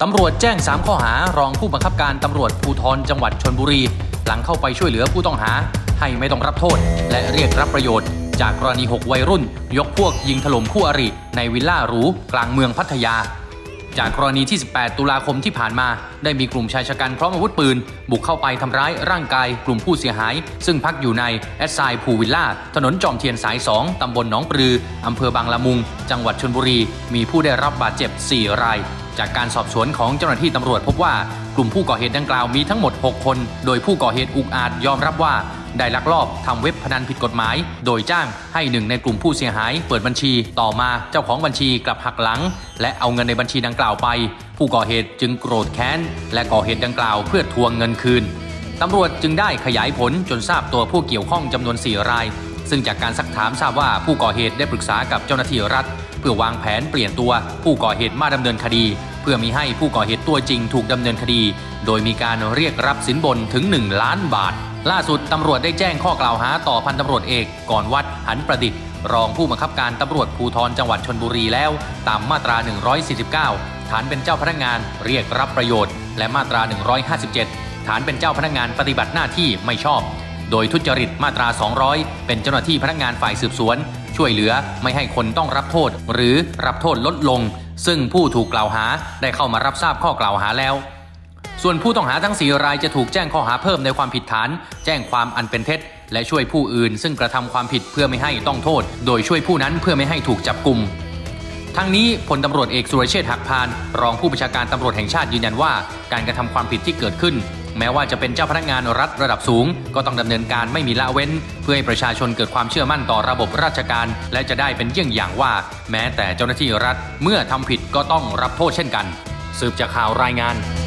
ตำรวจแจ้ง3ข้อหารองผู้บังคับการตำรวจภูธรจังหวัดชลบุรีหลังเข้าไปช่วยเหลือผู้ต้องหาให้ไม่ต้องรับโทษและเรียกรับประโยชน์จากกรณี6วัยรุ่นยกพวกยิงถล่มคู่อริในวิลล่าหรูกลางเมืองพัทยาจากกรณีที่18ตุลาคมที่ผ่านมาได้มีกลุ่มชายชะกันพร้อมอาวุธปืนบุกเข้าไปทำร้ายร่างกายกลุ่มผู้เสียหายซึ่งพักอยู่ในแอดไซด์พูวิลล่าถนนจอมเทียนสาย2ตำบลหนองปลืออำเภอบางละมุงจังหวัดชลบุรีมีผู้ได้รับบาดเจ็บ4รายจากการสอบสวนของเจ้าหน้าที่ตำรวจพบว่ากลุ่มผู้ก่อเหตุดังกล่าวมีทั้งหมด6คนโดยผู้ก่อเหตุอุกอาจยอมรับว่าได้ลักลอบทำเว็บพนันผิดกฎหมายโดยจ้างให้หนึ่งในกลุ่มผู้เสียหายเปิดบัญชีต่อมาเจ้าของบัญชีกลับหักหลังและเอาเงินในบัญชีดังกล่าวไปผู้ก่อเหตุจึงโกรธแค้นและก่อเหตุดังกล่าวเพื่อทวงเงินคืนตำรวจจึงได้ขยายผลจนทราบตัวผู้เกี่ยวข้องจำนวน4รายซึ่งจากการซักถามทราบว่าผู้ก่อเหตุได้ปรึกษากับเจ้าหน้าที่รัฐเพื่อวางแผนเปลี่ยนตัวผู้ก่อเหตุมาดำเนินคดีเพื่อมิให้ผู้ก่อเหตุตัวจริงถูกดำเนินคดีโดยมีการเรียกรับสินบนถึง1 ล้านบาทล่าสุดตำรวจได้แจ้งข้อกล่าวหาต่อพันตำรวจเอกก่อนวัดหันประดิษฐ์รองผู้บังคับการตำรวจภูธรจังหวัดชลบุรีแล้วตามมาตรา149ฐานเป็นเจ้าพนักงานเรียกรับประโยชน์และมาตรา157ฐานเป็นเจ้าพนักงานปฏิบัติหน้าที่ไม่ชอบโดยทุจริตมาตรา200เป็นเจ้าหน้าที่พนักงานฝ่ายสืบสวนช่วยเหลือไม่ให้คนต้องรับโทษหรือรับโทษลดลงซึ่งผู้ถูกกล่าวหาได้เข้ามารับทราบข้อกล่าวหาแล้วส่วนผู้ต้องหาทั้ง4รายจะถูกแจ้งข้อหาเพิ่มในความผิดฐานแจ้งความอันเป็นเท็จและช่วยผู้อื่นซึ่งกระทำความผิดเพื่อไม่ให้ต้องโทษโดยช่วยผู้นั้นเพื่อไม่ให้ถูกจับกุมทั้งนี้พลตำรวจเอกสุรเชษฐ์หักพานรองผู้บัญชาการตำรวจแห่งชาติยืนยันว่าการกระทำความผิดที่เกิดขึ้นแม้ว่าจะเป็นเจ้าพนักงานรัฐระดับสูงก็ต้องดำเนินการไม่มีละเว้นเพื่อให้ประชาชนเกิดความเชื่อมั่นต่อระบบราชการและจะได้เป็นเยี่ยงอย่างว่าแม้แต่เจ้าหน้าที่รัฐเมื่อทำผิดก็ต้องรับโทษเช่นกันสืบจากข่าวรายงาน